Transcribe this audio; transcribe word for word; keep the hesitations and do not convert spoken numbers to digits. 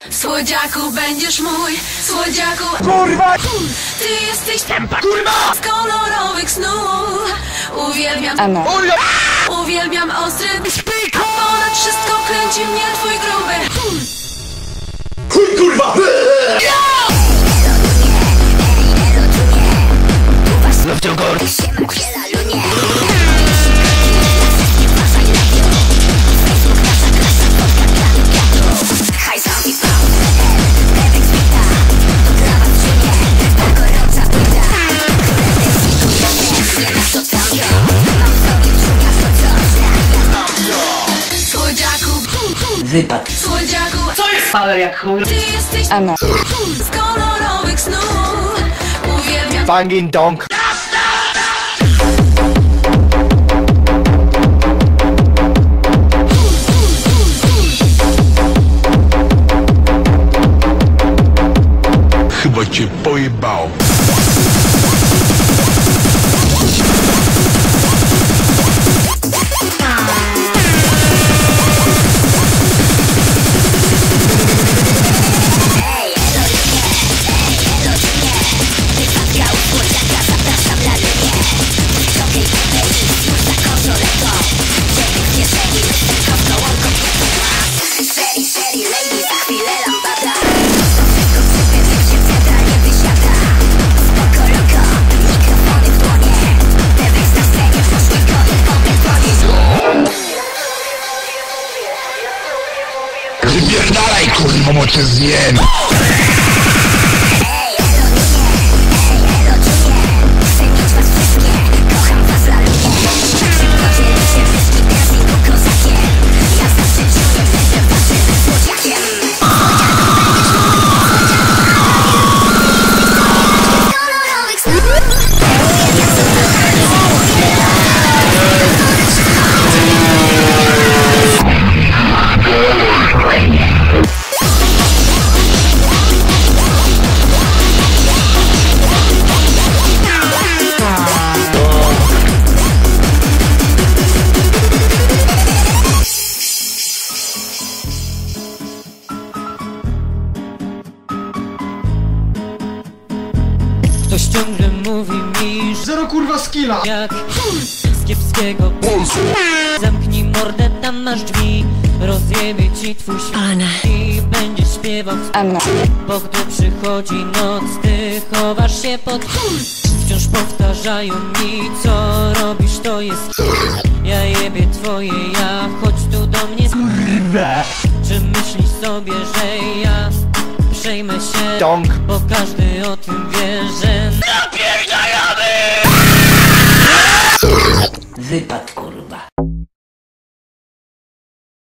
Słodziaku, będziesz mój, słodziaku. Kurwa! Ty jesteś tempa, kurwa! Z kolorowych snów. Uwielbiam Ano. Uwielbiam ostry a ponad wszystko kręci mnie twój gruby. Chuj, kurwa! Love to go. Wypad. Słodziaku, Co jest faler jak chuj? ty jesteś Ano. z kolorowych snów. Uwielbiam Banging dong. Chyba cię pojebał. Wypierdalaj, kurwa, bo cię zjem. Ktoś ciągle mówi mi, że Zero kurwa skilla. jak z kiepskiego pulsu. Zamknij mordę, tam masz drzwi. Rozjebie ci twój świat i będziesz śpiewał. Ano. Bo gdy przychodzi noc, ty chowasz się pod wciąż powtarzają mi, co robisz, to jest ja jebie twoje ja, chodź tu do mnie. Czy myślisz sobie, że ja przejmę się? Dong. Bo każdy o tym wie, że Wypad, kurwa.